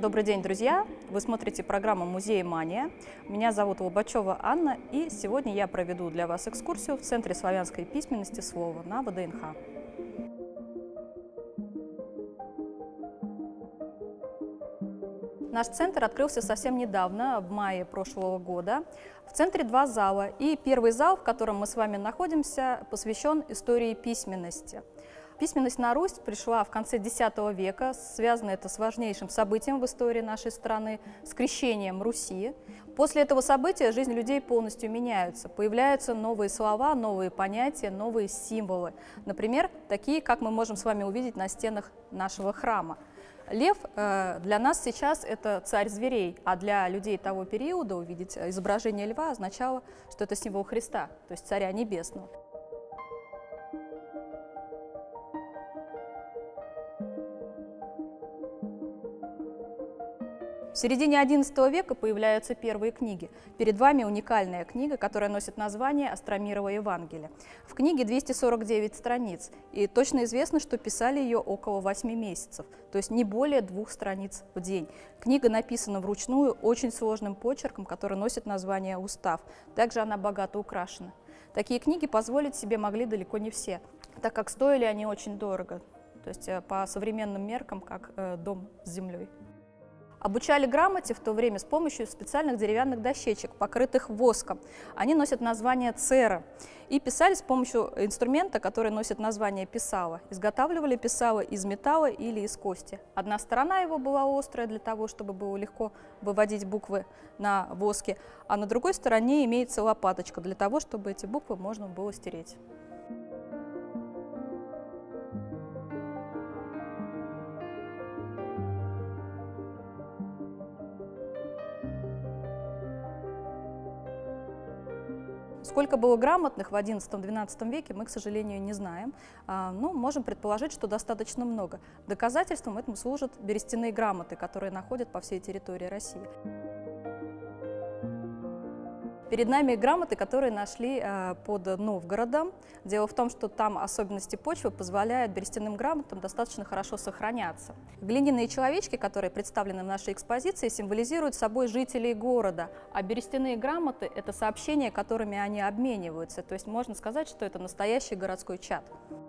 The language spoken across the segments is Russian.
Добрый день, друзья! Вы смотрите программу «Музей Мания». Меня зовут Лобачева Анна, и сегодня я проведу для вас экскурсию в Центре славянской письменности «Слово» на ВДНХ. Наш центр открылся совсем недавно, в мае прошлого года. В центре два зала, и первый зал, в котором мы с вами находимся, посвящен истории письменности. Письменность на Русь пришла в конце X века, связано это с важнейшим событием в истории нашей страны, с крещением Руси. После этого события жизнь людей полностью меняется, появляются новые слова, новые понятия, новые символы. Например, такие, как мы можем с вами увидеть на стенах нашего храма. Лев для нас сейчас это царь зверей, а для людей того периода увидеть изображение льва означало, что это символ Христа, то есть царя небесного. В середине XI века появляются первые книги. Перед вами уникальная книга, которая носит название «Остромирово Евангелие». В книге 249 страниц, и точно известно, что писали ее около 8 месяцев, то есть не более 2 страниц в день. Книга написана вручную очень сложным почерком, который носит название «Устав». Также она богато украшена. Такие книги позволить себе могли далеко не все, так как стоили они очень дорого, то есть по современным меркам, как дом с землей. Обучали грамоте в то время с помощью специальных деревянных дощечек, покрытых воском. Они носят название цера. И писали с помощью инструмента, который носит название писало. Изготавливали писало из металла или из кости. Одна сторона его была острая для того, чтобы было легко выводить буквы на воске, а на другой стороне имеется лопаточка для того, чтобы эти буквы можно было стереть. Сколько было грамотных в XI-XII веке, мы, к сожалению, не знаем, но можем предположить, что достаточно много. Доказательством этому служат берестяные грамоты, которые находят по всей территории России. Перед нами грамоты, которые нашли под Новгородом. Дело в том, что там особенности почвы позволяют берестяным грамотам достаточно хорошо сохраняться. Глиняные человечки, которые представлены в нашей экспозиции, символизируют собой жителей города, а берестяные грамоты – это сообщения, которыми они обмениваются. То есть можно сказать, что это настоящий городской чат.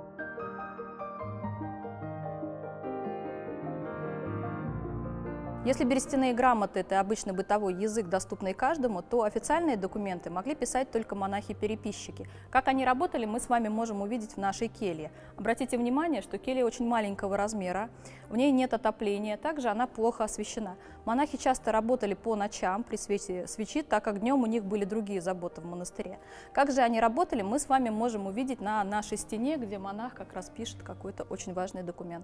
Если берестяные грамоты – это обычный бытовой язык, доступный каждому, то официальные документы могли писать только монахи-переписчики. Как они работали, мы с вами можем увидеть в нашей келье. Обратите внимание, что келья очень маленького размера, в ней нет отопления, также она плохо освещена. Монахи часто работали по ночам при свете свечи, так как днем у них были другие заботы в монастыре. Как же они работали, мы с вами можем увидеть на нашей стене, где монах как раз пишет какой-то очень важный документ.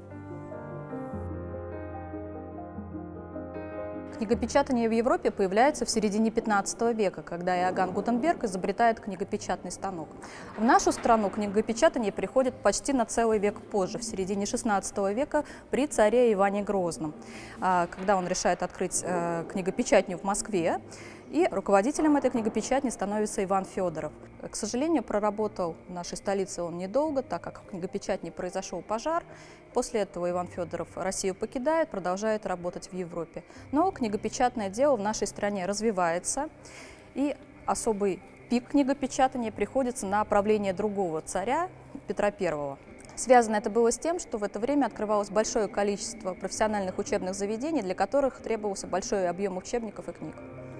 Книгопечатание в Европе появляется в середине XV века, когда Иоганн Гутенберг изобретает книгопечатный станок. В нашу страну книгопечатание приходит почти на целый век позже, в середине XVI века при царе Иване Грозном, когда он решает открыть книгопечатню в Москве. И руководителем этой книгопечатни становится Иван Федоров. К сожалению, проработал в нашей столице он недолго, так как в книгопечатне произошел пожар. После этого Иван Федоров Россию покидает, продолжает работать в Европе. Но книгопечатное дело в нашей стране развивается, и особый пик книгопечатания приходится на правление другого царя, Петра I. Связано это было с тем, что в это время открывалось большое количество профессиональных учебных заведений, для которых требовался большой объем учебников и книг.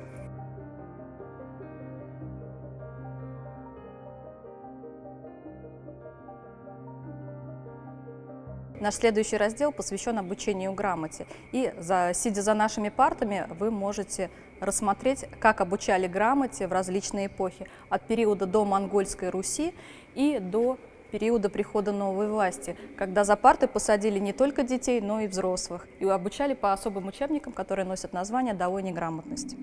Наш следующий раздел посвящен обучению грамоте. И, сидя за нашими партами, вы можете рассмотреть, как обучали грамоте в различные эпохи, от периода до Монгольской Руси и до периода прихода новой власти, когда за парты посадили не только детей, но и взрослых, и обучали по особым учебникам, которые носят название «Долой неграмотности».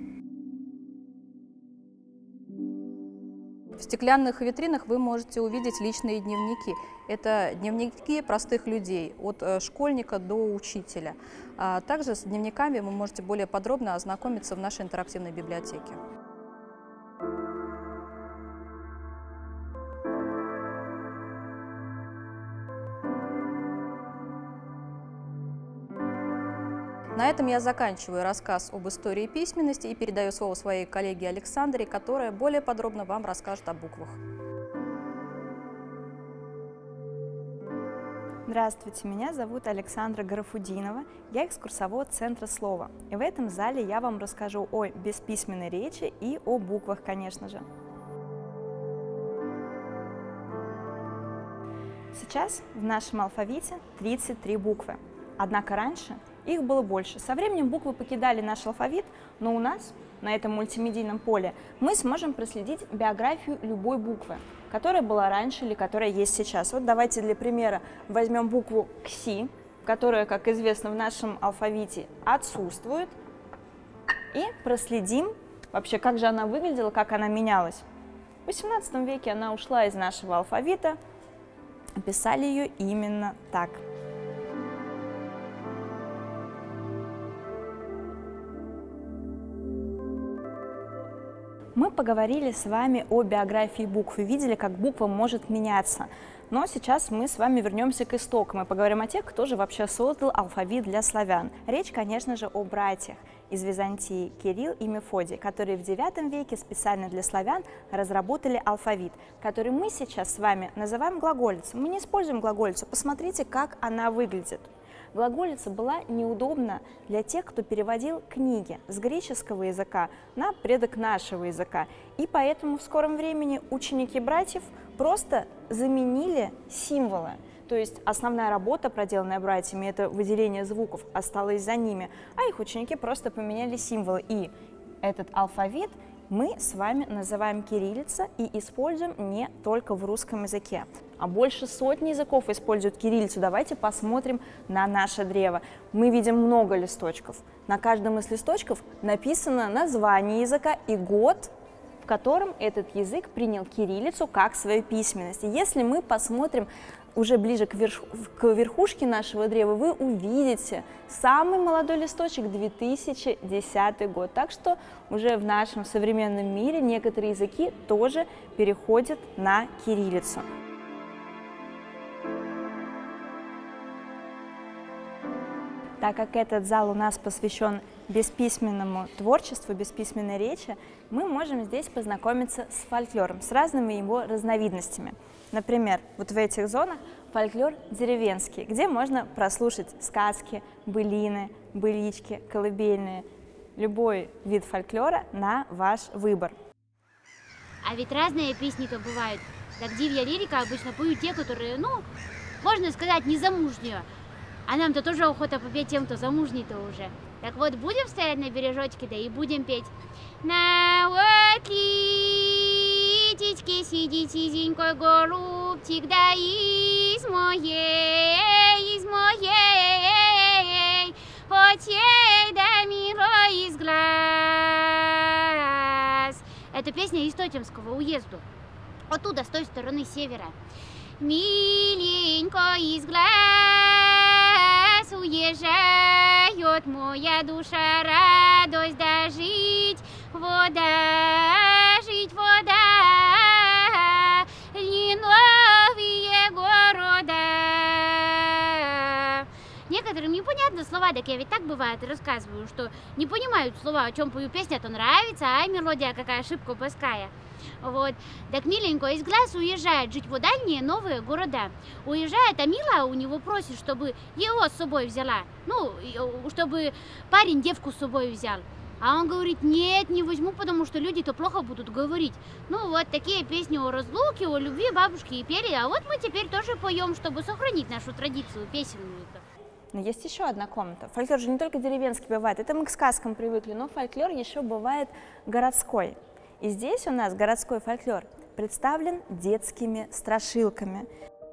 В стеклянных витринах вы можете увидеть личные дневники. Это дневники простых людей, от школьника до учителя. Также с дневниками вы можете более подробно ознакомиться в нашей интерактивной библиотеке. На этом я заканчиваю рассказ об истории письменности и передаю слово своей коллеге Александре, которая более подробно вам расскажет о буквах. Здравствуйте, меня зовут Александра Гарафудинова, я экскурсовод Центра слова. И в этом зале я вам расскажу о бесписьменной речи и о буквах, конечно же. Сейчас в нашем алфавите 33 буквы, однако раньше их было больше. Со временем буквы покидали наш алфавит, но у нас на этом мультимедийном поле мы сможем проследить биографию любой буквы, которая была раньше или которая есть сейчас. Вот давайте для примера возьмем букву КСИ, которая, как известно, в нашем алфавите отсутствует, и проследим вообще, как же она выглядела, как она менялась. В XVIII веке она ушла из нашего алфавита, писали ее именно так. Мы поговорили с вами о биографии букв и видели, как буква может меняться. Но сейчас мы с вами вернемся к истокам и поговорим о тех, кто же вообще создал алфавит для славян. Речь, конечно же, о братьях из Византии Кирилл и Мефодий, которые в IX веке специально для славян разработали алфавит, который мы сейчас с вами называем глаголицей. Мы не используем глаголицу, посмотрите, как она выглядит. Глаголица была неудобна для тех, кто переводил книги с греческого языка на предок нашего языка. И поэтому в скором времени ученики братьев просто заменили символы. То есть основная работа, проделанная братьями, это выделение звуков, осталась за ними, а их ученики просто поменяли символы. И этот алфавит мы с вами называем кириллица и используем не только в русском языке, а больше сотни языков используют кириллицу. Давайте посмотрим на наше древо. Мы видим много листочков. На каждом из листочков написано название языка и год, в котором этот язык принял кириллицу как свою письменность. И если мы посмотрим уже ближе к верхушке нашего древа, вы увидите самый молодой листочек 2010 год. Так что уже в нашем современном мире некоторые языки тоже переходят на кириллицу. Так как этот зал у нас посвящен бесписьменному творчеству, бесписьменной речи, мы можем здесь познакомиться с фольклором, с разными его разновидностями. Например, вот в этих зонах фольклор деревенский, где можно прослушать сказки, былины, былички, колыбельные. Любой вид фольклора на ваш выбор. А ведь разные песни-то бывают. Так дивья лирика обычно поют те, которые, можно сказать, незамужние. А нам-то тоже охота попеть тем, кто замужний-то уже. Так вот, будем стоять на бережочке, да и будем петь. На вот литичке сидит сизенькой голубчик, да из моей, очей да мира из глаз. Это песня из Тотемского уезду. Оттуда, с той стороны севера. Миленько из глаз уезжает моя душа, радость дожить, вода, не новые города. Некоторым непонятны слова, так я ведь так бывает и рассказываю, что не понимают слова, о чем пою песня, то нравится, а мелодия какая ошибка пуская. Вот. Так миленько из глаз уезжает жить в дальние новые города. Уезжает, а мила у него просит, чтобы его с собой взяла. Чтобы парень девку с собой взял. А он говорит, нет, не возьму, потому что люди-то плохо будут говорить. Вот такие песни о разлуке, о любви бабушки и пели. А вот мы теперь тоже поем, чтобы сохранить нашу традицию песенную-то. Но есть еще одна комната. Фольклор же не только деревенский бывает, это мы к сказкам привыкли, но фольклор еще бывает городской. И здесь у нас городской фольклор представлен детскими страшилками.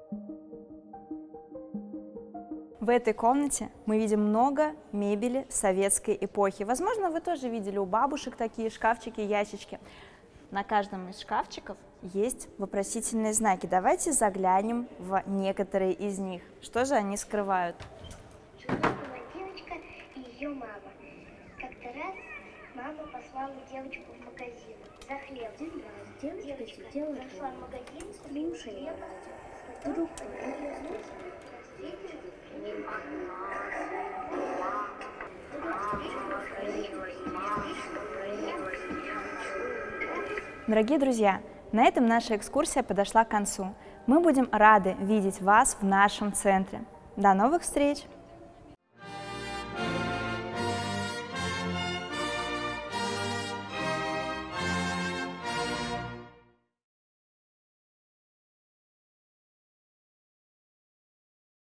В этой комнате мы видим много мебели советской эпохи. Возможно, вы тоже видели у бабушек такие шкафчики, ящички. На каждом из шкафчиков есть вопросительные знаки. Давайте заглянем в некоторые из них. Что же они скрывают? Была девочка и ее мама. Как-то раз мама послала девочку в магазин за хлеб. Девочка сидела зашла в магазин, слушая. Вдруг Дорогие друзья, на этом наша экскурсия подошла к концу. Мы будем рады видеть вас в нашем центре. До новых встреч!